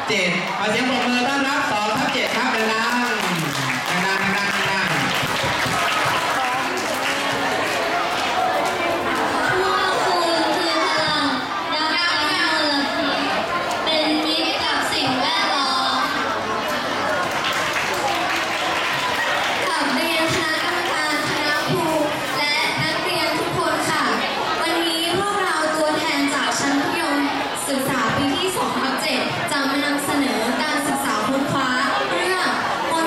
7ขอเสียงปรบมือต้อนรับ2ทับ7ครับดังๆดังๆดังๆศึกษาปีที่2/7จะมานำเสนอการศึกษาค้นคว้าเรื่องม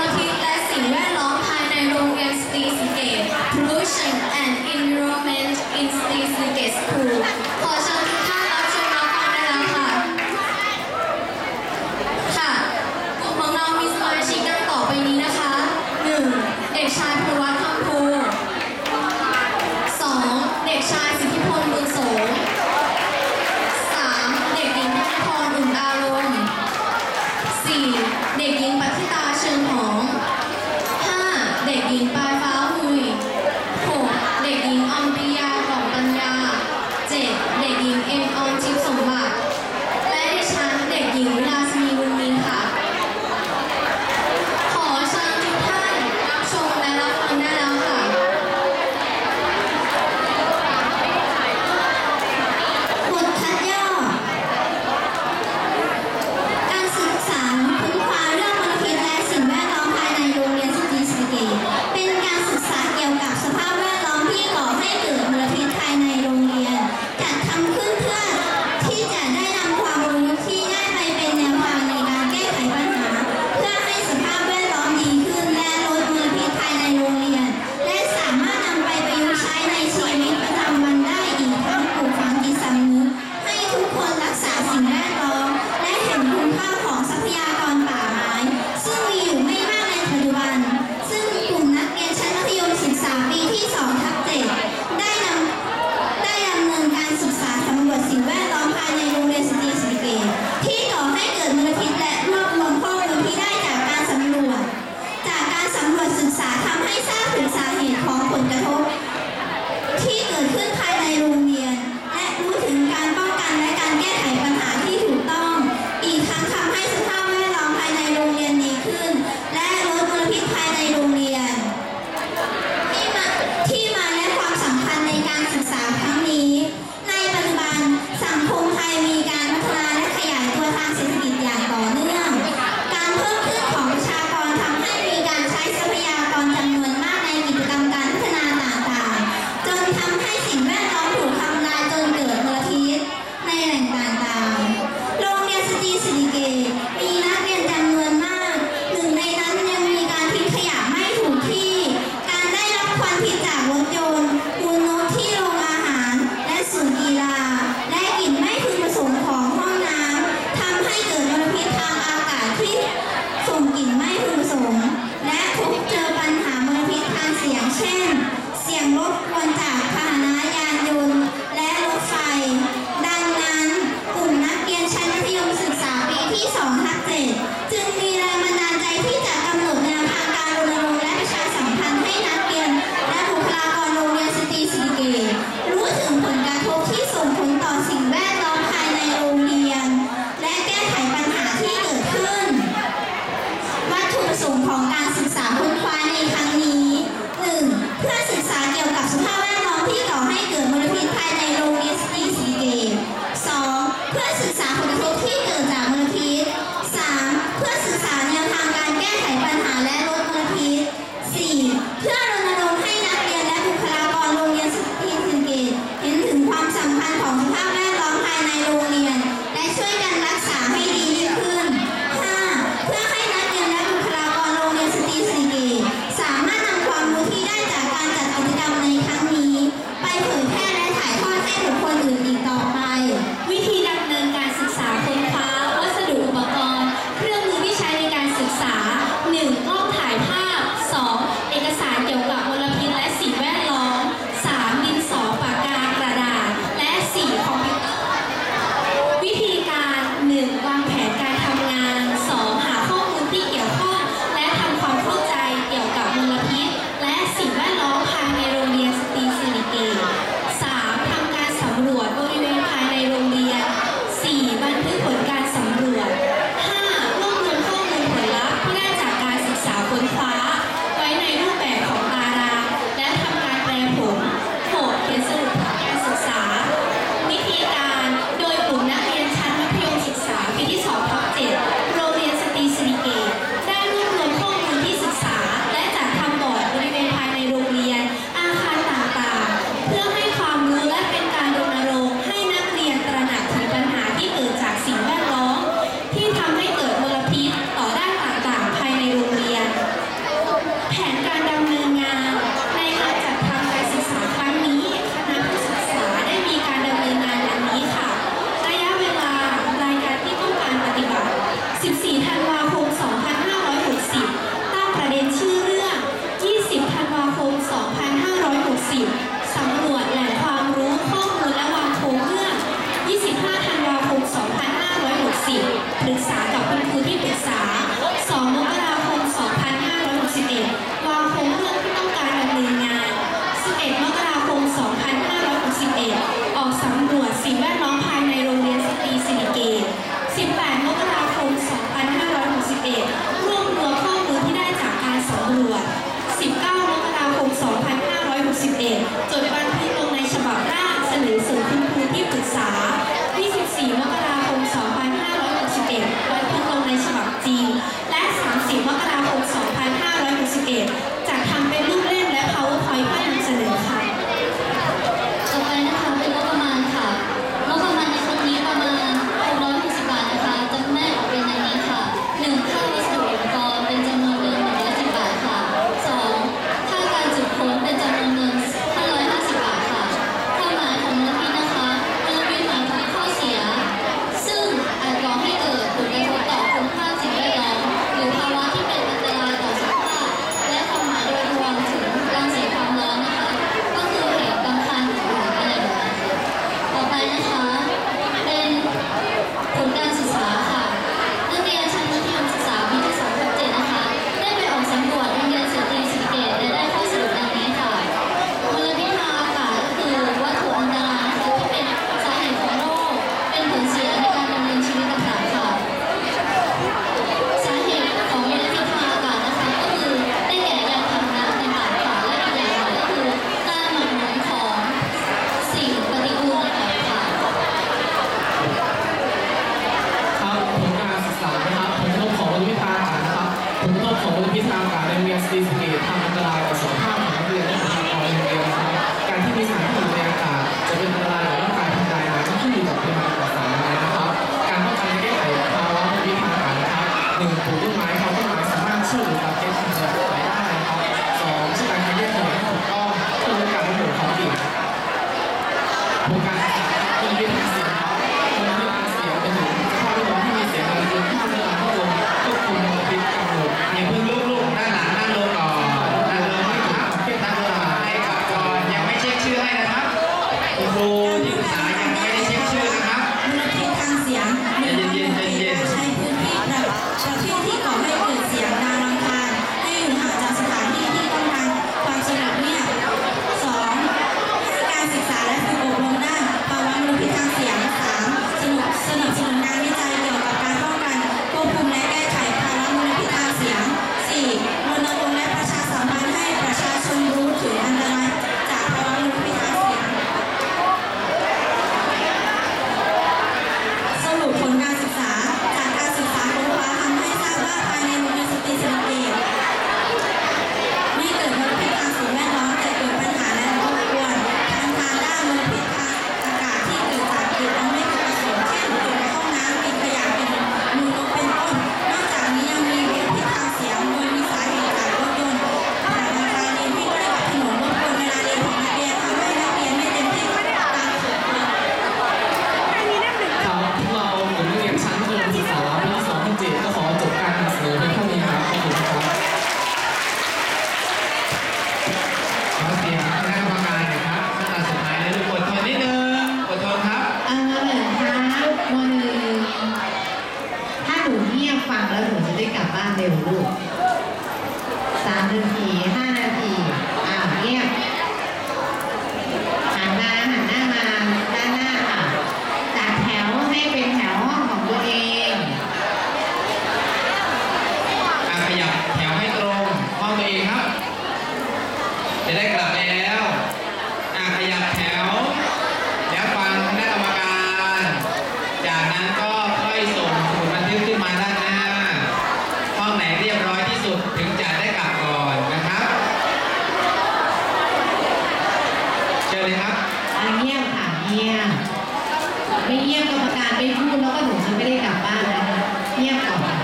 กรรมการไม่พูดแล้วก็หนูจะไม่ได้กลับบ้านนะคะเงียบก่อน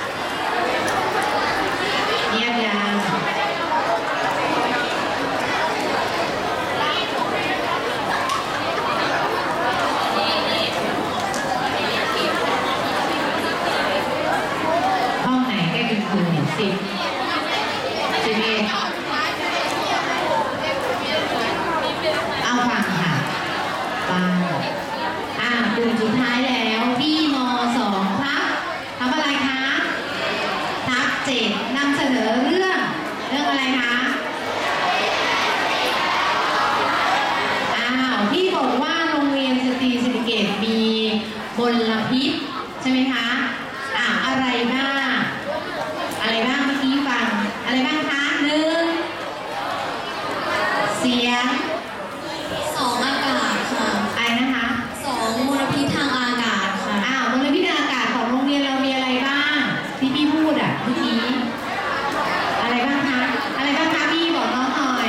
เงียบยังห้องไหนใกล้คุณครู11เอาฟังค่ะฟังกลุ่มสุดท้ายแล้วพี่ม2ครับทำอะไรคะทับ7นำเสนอเรื่องอะไรคะพี่บอกว่าโรงเรียนสตรีศรีสะเกษมีมลพิษใช่ไหมคะอะไรบ้างเมื่อกี้ฟังอะไรบ้างคะ1เสียง 2อากาศค่ะอะไรนะคะ 2มลพิษทางอากาศค่ะมลพิษทางอากาศของโรงเรียนเรามีอะไรบ้างที่พี่พูดเมื่อกี้อะไรบ้างคะพี่บอกน้องหน่อย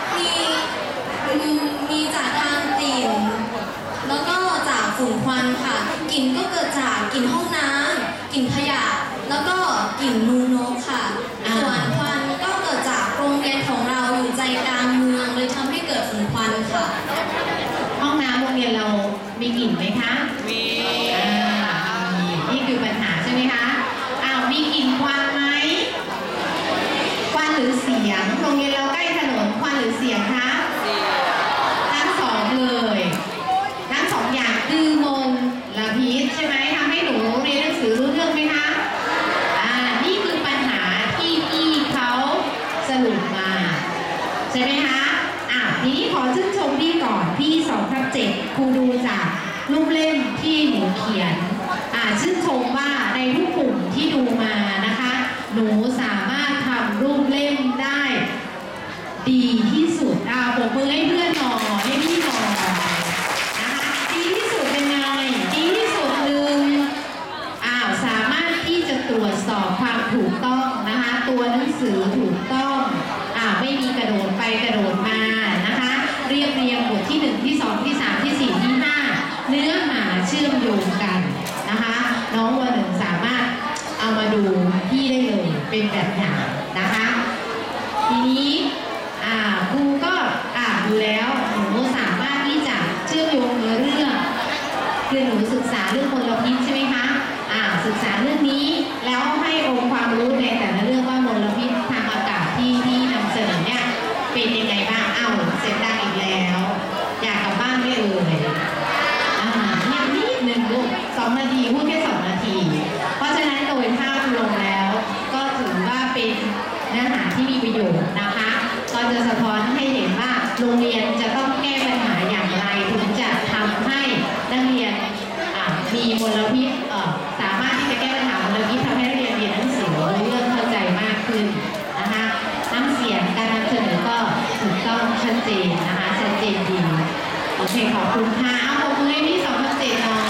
มีจากทางกลิ่นแล้วก็จากฝุ่นควันค่ะกลิ่นก็เกิดจากกลิ่นห้องน้ำกลิ่นขยะแล้วก็กลิ่นมูนกค่ะส่วนควันก็เกิดจากโรงเรียนของเราอยู่ใจกลางเมืองเลยทำให้เกิดฝุ่นควันค่ะห้องน้ำโรงเรียนเรามีกลิ่นไหมคะมีนี่คือปัญหาใช่ไหมคะมีกลิ่นควันไหมควันหรือเสียงโรงเรียนเราใกล้ถนนควันหรือเสียงคะทั้งสองเลยทั้งสองอย่างคือมลพิษใช่ไหมทำให้หนูเรียนหนังสือรู้เรื่องไหมคะนี่คือปัญหาที่พี่เขาสรุปมาใช่ไหมคะทีนี้ขอชื่นชมพี่ก่อนพี่2/7ครูดูจากรูปเล่มที่หนูเขียนชื่นชมว่าในทุกกลุ่มที่ดูมานะคะหนูสามารถทำรูปเล่มได้ดีที่สุดปรบมือให้เพื่อนหน่อยให้พี่หน่อยนะคะดีที่สุดเป็นไงดีที่สุดสามารถที่จะตรวจสอบความถูกต้องนะคะตัวหนังสือถูกต้องไม่มีกระโดดไปกระโดดมานะคะเรียงบทที่1ที่2ที่3ที่4ที่5เนื้อหาเชื่อมโยงกันนะคะน้องวัน1สามารถเอามาดูพี่ได้เลยเป็นแบบอย่างนะคะทีนี้ครูก็ดูแล้วหนูสามารถที่จะเชื่อมโยงเนื้อเรื่องคือหนูศึกษาเรื่องมลพิษใช่ไหมคะศึกษาเรื่องนี้แล้วให้องค์ความรู้ในแต่ละเรื่องว่ามลพิษทางอากาศที่นำเสนอเนี่ยเป็นยังไงบ้างเสร็จดังอีกแล้วอยากกลับบ้านไม่เอ่ยนิดนึงลูก2 นาทีพูดแค่2 นาทีเพราะฉะนั้นโดยภาพรวมแล้วก็ถือว่าเป็นเนื้อหาที่มีประโยชน์นะคะก็จะสะท้อนให้เห็นว่าโรงเรียนจะต้องแก้ปัญหาอย่างไรถึงจะทำให้นักเรียนมีมลพิษสามารถที่จะแก้ปัญหามลพิษทำให้นักเรียนเรียนหนังสือเรื่องเข้าใจมากขึ้นนะคะน้ำเสียงการนำเสนอก็ถูกต้องชัดเจนนะคะชัดเจนดีโอเคขอบคุณค่ะเอาปรบมือให้พี่2/7หน่อย